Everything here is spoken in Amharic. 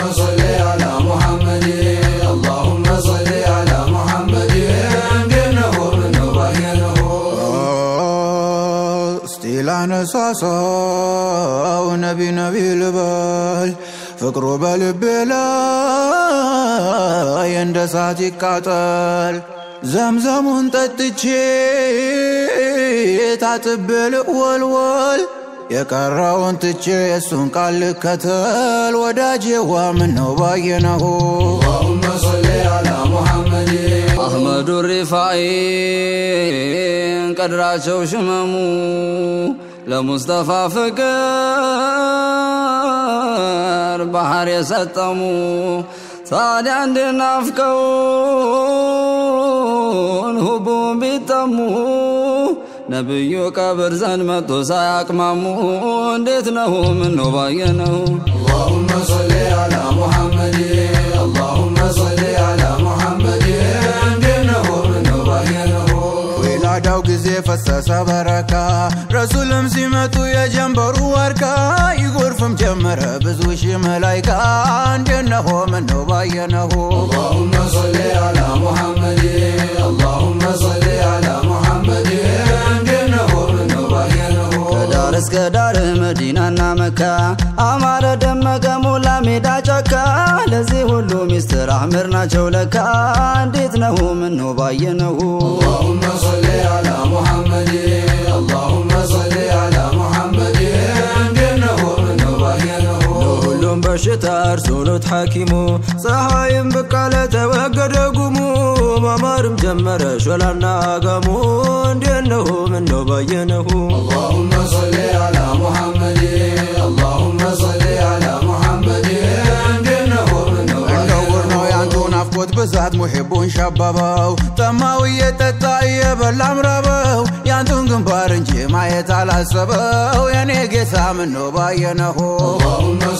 صل على محمد اللهم صل على محمد دينه من بينه استيلان ساسا ونبي البال فقرو بالبلا يندسات قاتل زمزمون تتچي ታጥብል ወልወል የቀራውን ትቼ እሱን ቃል ከተል ወዳጄዋ ምን ነው ባየነው اللهم صل على محمد أحمد الرفاعي قدراቸው ሽመሙ ለሙስጠፋ ፍቅር ባህር የሰጠሙ ታዲያ እንድናፍቀውን ሁቡን ቢጠሙ ነብዩ ቀብር ዘንድ መጥቶ ሳያቅማሙ እንዴት ነው ምን ነው ባየነው اللهم صل على محمد اللهم صل على محمد دينه من بينه ወላዳው ጊዜ ፈሰሰ በረካ ረሱልም ሲመጡ የጀንበሩ ወርካ ይጎርፍም ጀመረ ብዙ ሺህ መላእክት እንደነሆ ምን ነው ባየነው اللهم صل على محمد اللهم صل على محمد እስከ ዳር መዲናና መካ አማረ ደመቀ ሞላ ሜዳ ጫካ ለዚህ ሁሉ ሚስጥር አህመር ናቸው ለካ እንዴት ነው ምን ነው ባየነው اللهم صل على محمد اللهم صل على محمد دينه من بينه ሁሉም በሽታ እርሱት ሐኪሙ ፀሐይም በቃለ ተወገደ ጉሙ ማማርም ጀመረ ሾላና አጋሙ እንዴት ነው ምን ነው ባየነው اللهم صل على محمد اللهم صل على محمد دينه من بينه ያንቱን አፍቆት በዛት ሙሂቡን ሸባባው ተማው የጠጣ የበላም ረበው ያንቱን ግንባር እንጂ ማየት አላሰበው የኔ ጌታ ምን ነው ባየነው اللهم